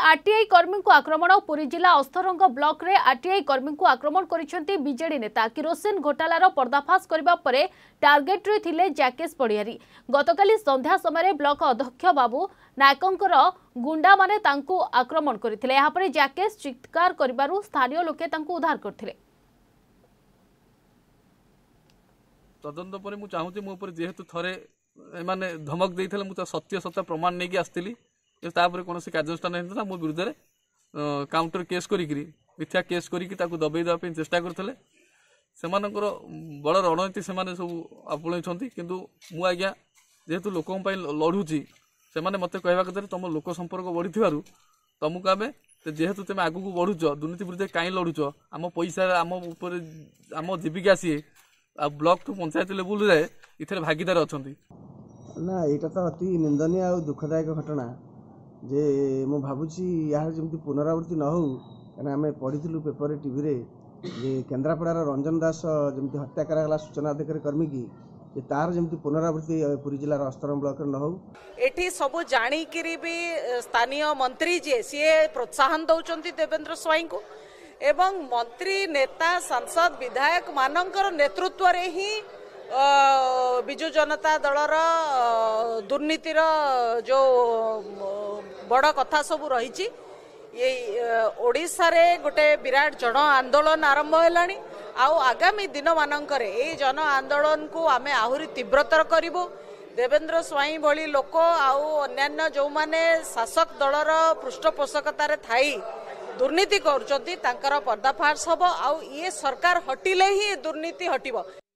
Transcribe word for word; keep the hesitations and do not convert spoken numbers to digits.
RTI कर्मी को आक्रमण। पुरी जिला अस्तरंग ब्लॉक रे आरटीआई कर्मी को आक्रमण करिसेंती बीजेडी नेता। किरोसिन घोटालार पर्दाफाश करबा परे टार्गेट रे थिले जैकेश पड़ियारी। गतकाली संध्या समय ब्लॉक अध्यक्ष बाबू नायकंकर गुंडा माने तांकु आक्रमण करथिले। यहाँ पर जैकेश चित्कार करिबारु स्थानीय लोके तांकु उद्धार करथिले। तदंत पर मु चाहूची मो पर जेहेतु थरे माने धमक देइथिले मु त सत्य सत्य प्रमाण नै कि आस्तिली तापर कौन कार्यानुष्ठान होता मो विरुद्ध काउंटर केस करी मिथ्या केस करी दबे देवाई चेष्टा करते से बड़ रणनीति से सब आपणई किंतु मु आज्ञा जेहेतु लोक लड़ुची से मत कहवा कथा तुम लोक संपर्क बढ़ी तुमको आम जेहेतु तुम आगू बढ़ुच दुर्नीति विरुद्ध कहीं लड़ुच आम पैसा आम आम जीविका सी आ ब्लॉक टू पंचायत लेवल रे इथे भागीदार अच्छा ना यहाँ तो अति निंदनीय और दुखदायक घटना जे मु भावुची यार जमी पुनरावृत्ति न हो कहीं आम पढ़ी पेपर टीवी रे जे केन्द्रापड़ार रंजन दास जमी हत्या कराला सूचना अधिकारी कर्मी की जे तार जमी पुनरावृत्ति पुरी जिलार अस्तरंग ब्लॉक न हो एठी सब जाणिकी भी स्थानीय मंत्री जे सी प्रोत्साहन दौरान देवेंद्र स्वाई को एवं मंत्री नेता सांसद विधायक मानकर नेतृत्व रे ही बिजु जनता दलर दुर्नीतिर जो बड़ कथा सब रही ओडिशा रे गोटे विराट जन आंदोलन आरंभ है आगामी दिन मानक जन आंदोलन को आमे आहुरी तीव्रतर करिबो। देवेंद्र स्वाई भली लोक अन्यान्य जो माने शासक दलर पृष्ठपोषकतार थाई दुर्नीति करुचंती तांकर पर्दाफाश हबो आउ ये सरकार हटिले ही दुर्नीति हटिबो।